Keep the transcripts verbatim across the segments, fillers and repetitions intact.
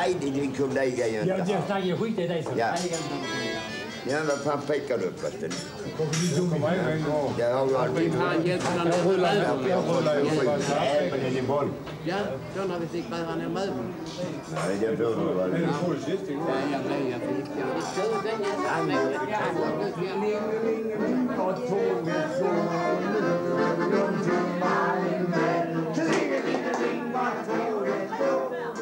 Nej, det är din kollega ju inte. Ja, jag snackar skit i dig så. Ja. Ja, vad fan pekar du upp? Ja, jag har aldrig... Jag rullar ju. Jag rullar ju. Nej, men är det boll? Ja, då när vi fick bära ner möbeln. Nej, det tror jag var det. Ja, jag blev jag fick. Jag stod den jävla. På tåget så runt till Malmö. Klingelingeling var tåget så.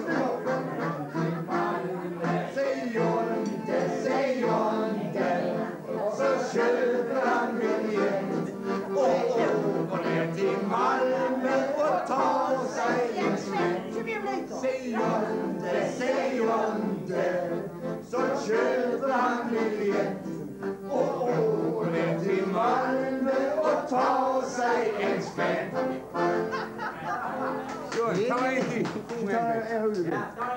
Säg jag inte, säg jag inte. Så köper han biljett och åker ner till Malmö och tar sig en smäll. Säg jag inte, säg jag inte. Så köper han biljett och åker ner till Malmö och tar sig en spänn. Så, ta en till. Ta en huvud.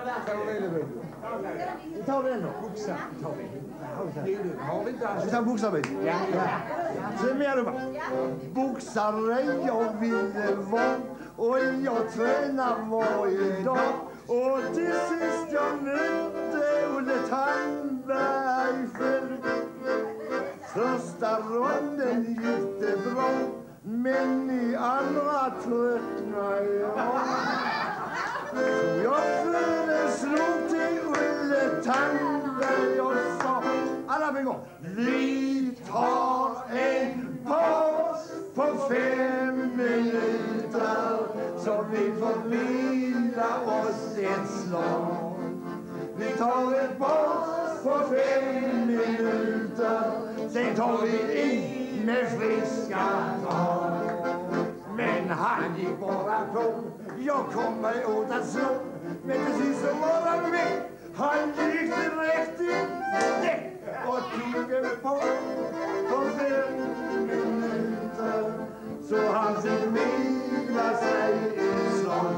Vi tar den då. Boxar. Har vi inte alls? Vi tar boxarbete. Ja, ja. Sen mer då. Boxare jag vill vara och jag tränar varje dag. Och till sist jag mötte Olle Tandberg själv. Första ronden gick det bra, men i andra tröttnade jag. Så jag föreslog till Olle Tandberg och sa, alla på en gång, vi tar en paus på fem minuter så vi får vila oss ett slag. Vi tar en paus på fem minuter, sen tar vi in med friska tag. Men han gick bara på, jag kom mig åt att slå. Men precis så var han med, han gick direkt in däck och tog en paus på fem minuter så han fick vila sig ett slag.